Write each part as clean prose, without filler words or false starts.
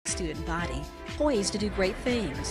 student body, poised to do great things.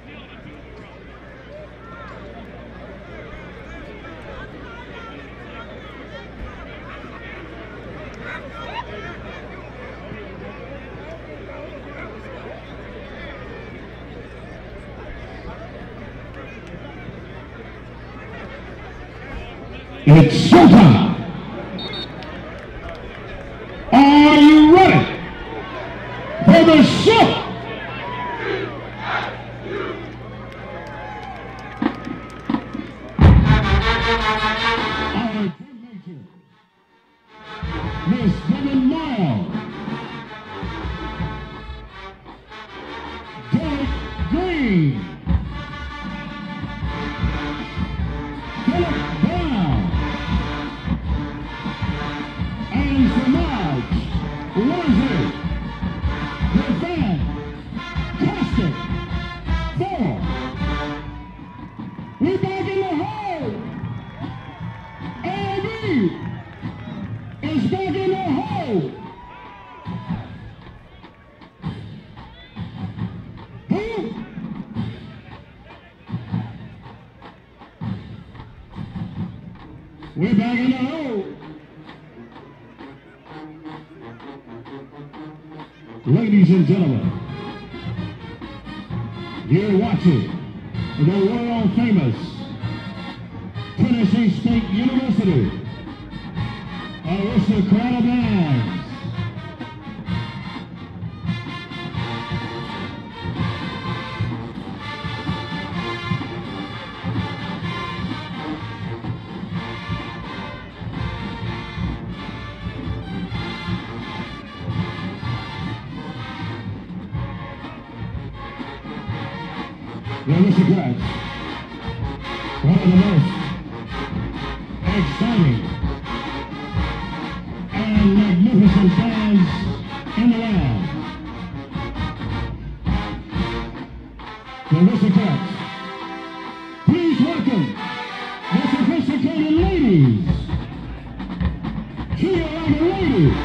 It's showtime. Are you ready for the show? Our team Miss Devin Miles, Derek Green, Philip Brown, and Samaj Wazir, the fantastic four. We back in the hole. AB is back in the hole. Who? We're back in the hole. Ladies and gentlemen, you're watching the world famous Tennessee State University Aristocrata Bands. The Aristocrats, one of the most exciting and magnificent bands in the land. The Aristocrats, please welcome the sophisticated ladies. Cheer like a lady.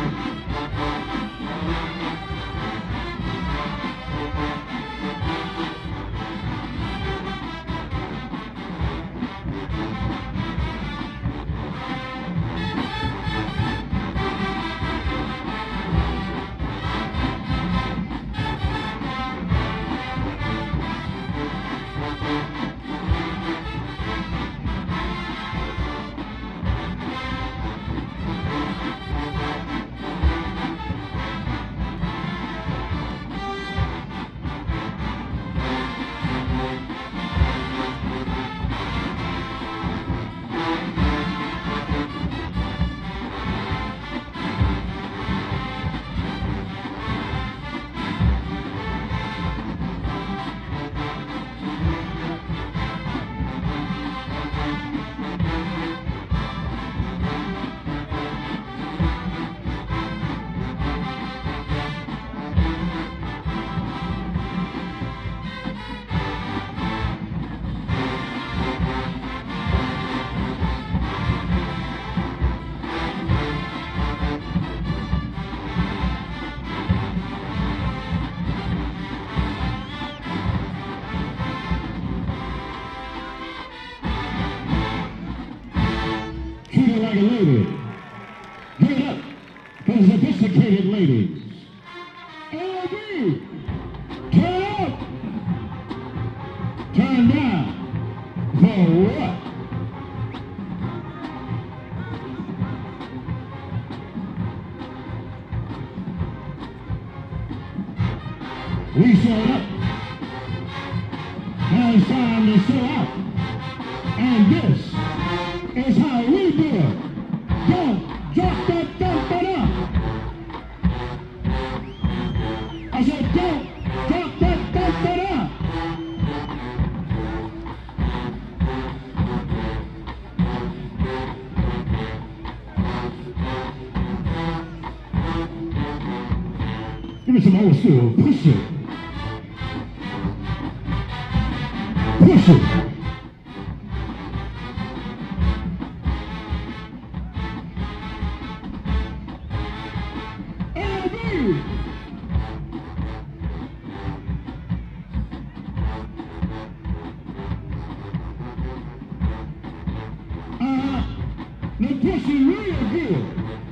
Treat her like a lady. Give it up for the sophisticated ladies. LB, turn up, turn down. For what? We showed up. Now it's time to show out. And this is how we do it. Don't drop that da-da-da. I said don't drop that da-da-da. Give me some old school. Push it. Push it. pushing real good.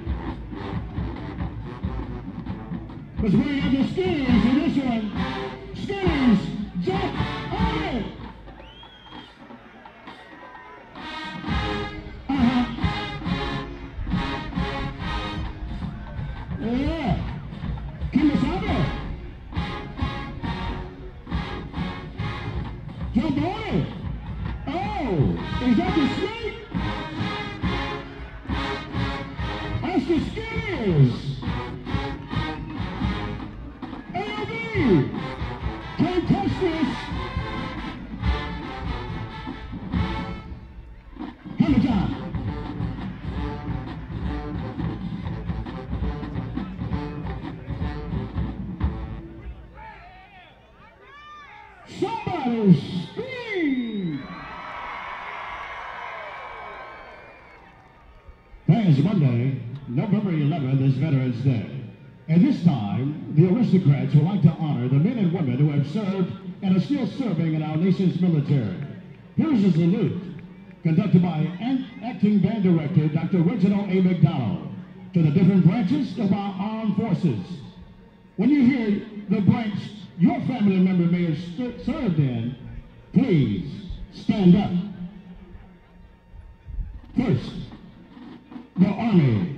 But we have the Skinnies in this one. Skinnies, jump on it. Yeah. Kimasabi. Jump on it. Oh, is that the snake? That's the Skinnies. AOB. Can't touch this. Hammer time. Somebody scream! Fans, Monday, November 11th is Veterans Day. And this time, the aristocrats would like to honor the men and women who have served and are still serving in our nation's military. Here's a salute, conducted by Acting Band Director Dr. Reginald A. McDonald, to the different branches of our armed forces. When you hear the branch your family member may have served in, please stand up. First, the Army.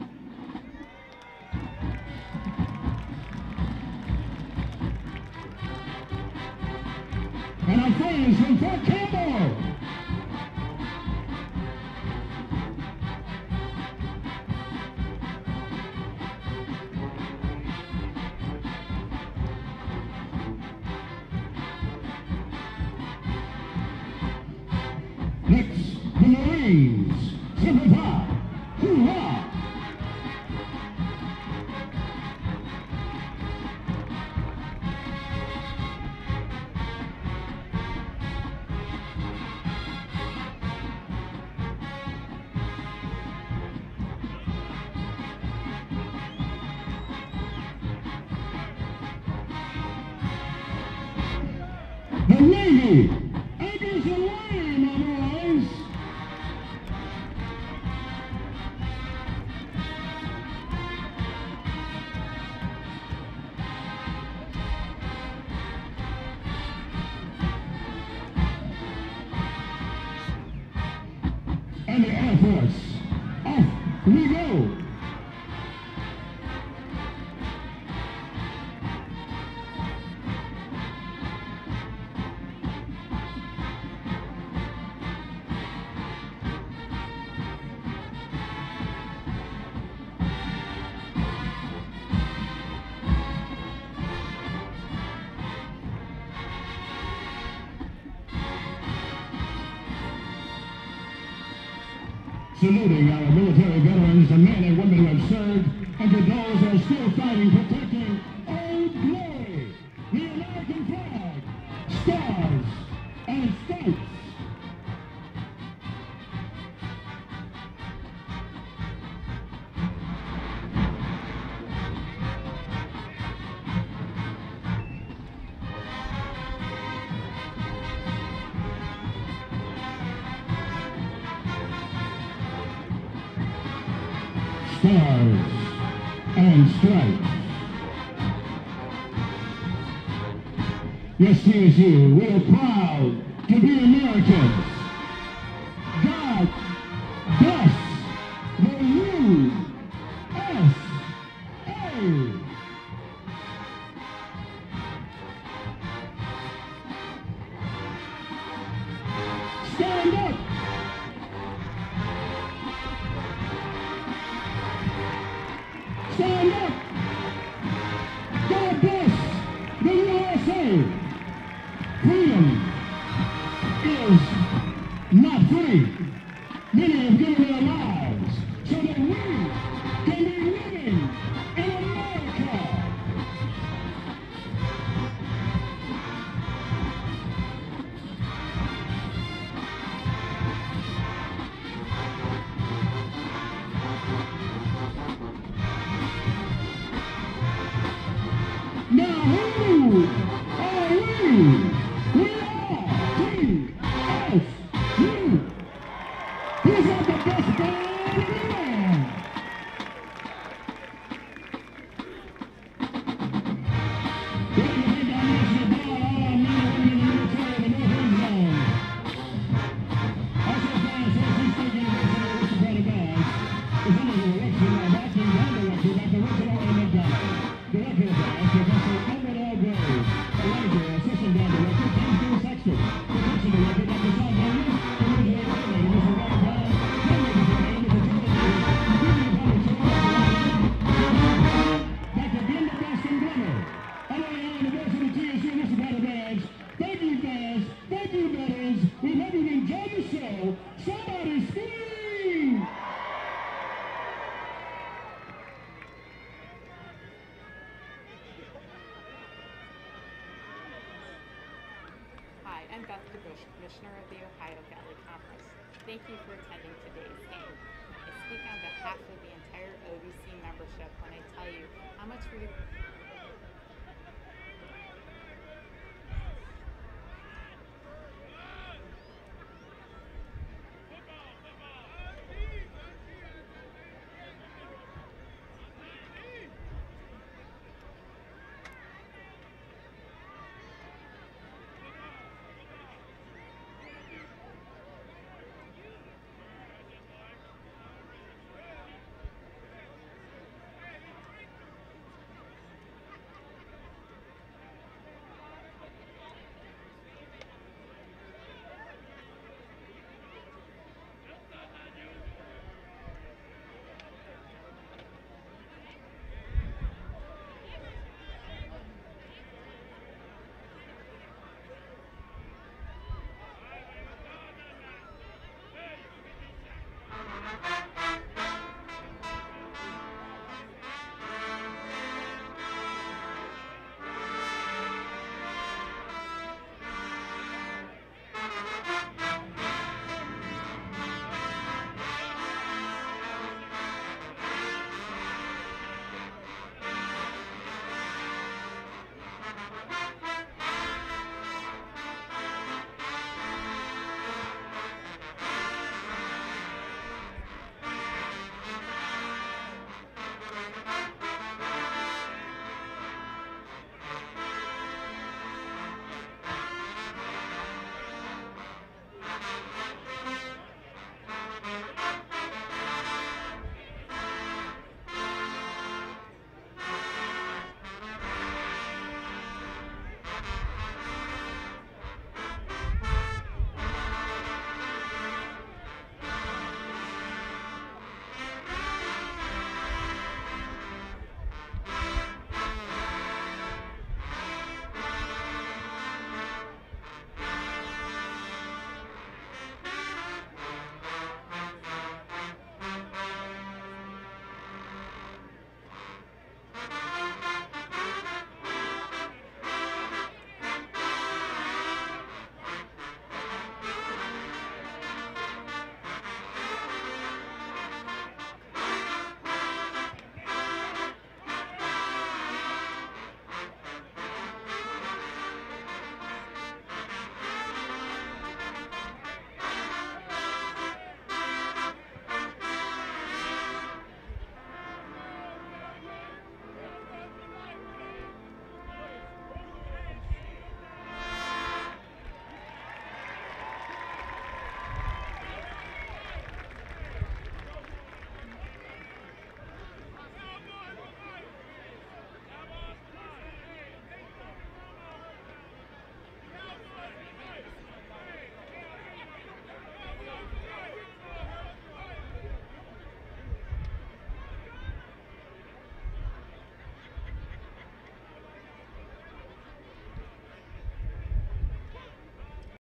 And our friends from Fort Campbell. Next, the Marines. Simplify. Hoorah! The Navy. Anchors away, my boys. And the Air Force. Off we go. Saluting our military veterans, the men and women who have served, and to those who are still fighting, protecting Old Glory, the American flag, stars, and stripes. Stars and stripes. Yes, TSU, we are proud to be Americans. God bless the USA. Stand up. Stand up! God bless the USA! Freedom is not free. Many have given their lives so that we can be living in America. Now who are Somebody scream! Hi, I'm Beth DeBush, Commissioner of the Ohio Valley Conference. Thank you for attending today's game. I speak on behalf of the entire OVC membership when I tell you how much we